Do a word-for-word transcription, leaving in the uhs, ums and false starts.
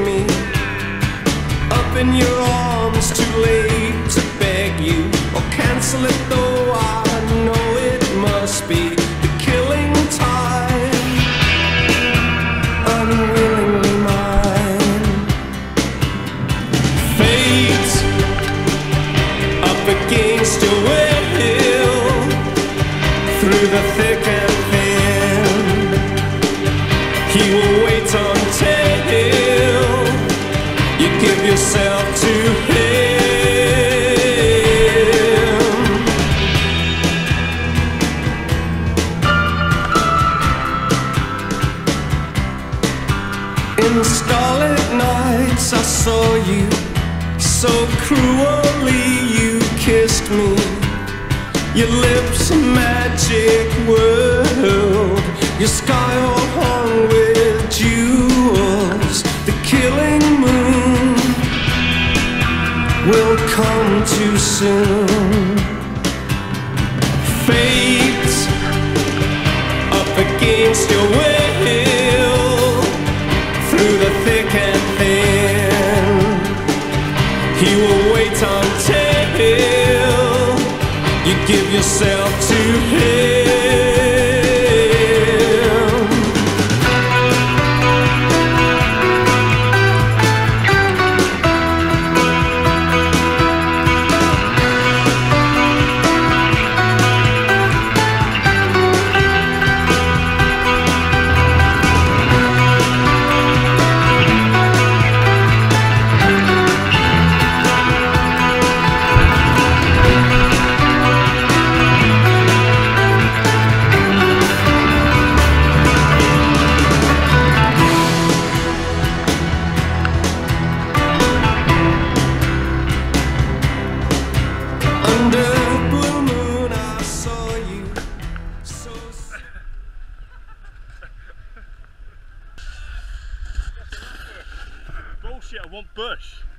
me up in your arms, too late to beg you or cancel it, though I know it must be the killing time, unwillingly mine. Fate up against your will, through the thick and thin, he will wait until you give yourself to him. In the starlit nights I saw you, so cruelly you kissed me. Your lips a magic world, your sky all hung with jewels. The killing moon will come too soon. Fate up against your will, through the thick and thin, he will wait until you give yourself to him. Bullshit, I want bush.